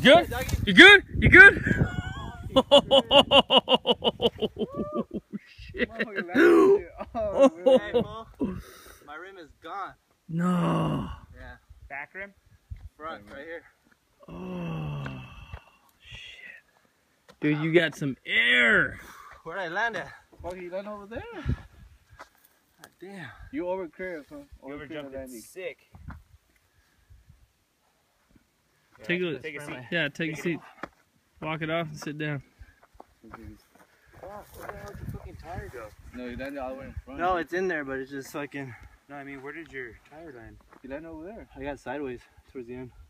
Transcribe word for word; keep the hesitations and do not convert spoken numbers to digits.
good? You good? You good? Oh, shit. Oh, hey, my rim is gone. No. Yeah. Back rim? Front, right here. Oh, shit. Dude, you got some air. Where'd I land at? Oh, he landed over there. God damn. You over curve, huh? You over jumped it sick. Take a, take a seat. Yeah, take a seat. Walk it off and sit down. Fuck, where the hell did the fucking tire go? No, you landed all the way in front. No, it's in there, but it's just fucking... No, I mean, where did your tire land? You landed over there. I got sideways towards the end.